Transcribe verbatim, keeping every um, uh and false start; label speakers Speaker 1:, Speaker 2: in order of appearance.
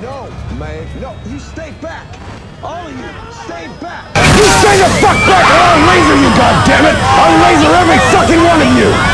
Speaker 1: No, man. No, you stay back. All of you, stay back.
Speaker 2: You stay the fuck back or I'll laser you, goddammit! I'll laser every fucking one of you!